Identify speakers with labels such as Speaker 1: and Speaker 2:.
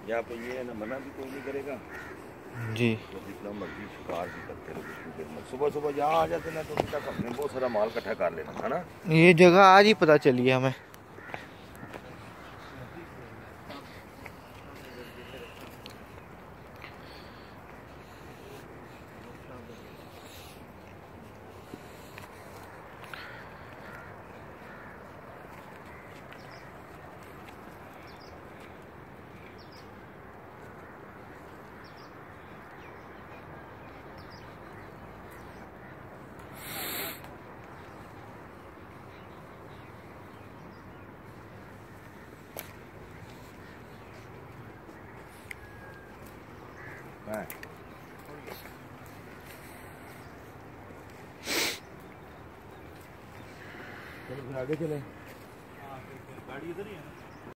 Speaker 1: यहाँ पे ये है ना, मना भी कोई नहीं करेगा
Speaker 2: जी।
Speaker 1: तो जितना मर्जी शिकार भी करते रहो। सुबह सुबह यहाँ आ जाते ना तो अभी तक हमने बहुत सारा माल इकट्ठा कर लेना है ना।
Speaker 2: ये जगह आज ही पता चली है हमें।
Speaker 1: चलो फिर आगे चले।
Speaker 3: गाड़ी इधर ही है।